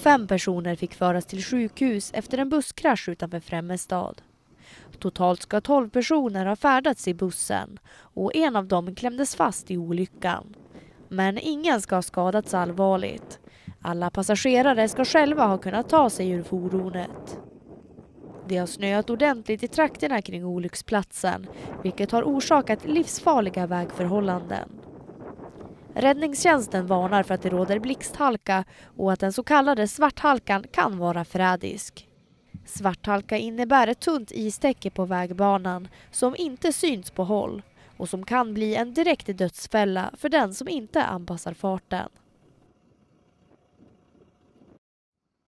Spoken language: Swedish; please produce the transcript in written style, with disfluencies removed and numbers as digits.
5 personer fick föras till sjukhus efter en busskrasch utanför Främmestad. Totalt ska 12 personer ha färdats i bussen och en av dem klämdes fast i olyckan. Men ingen ska ha skadats allvarligt. Alla passagerare ska själva ha kunnat ta sig ur fordonet. Det har snöat ordentligt i trakterna kring olycksplatsen, vilket har orsakat livsfarliga vägförhållanden. Räddningstjänsten varnar för att det råder blixthalka och att den så kallade svarthalkan kan vara förrädisk. Svarthalka innebär ett tunt istäcke på vägbanan som inte syns på håll och som kan bli en direkt dödsfälla för den som inte anpassar farten.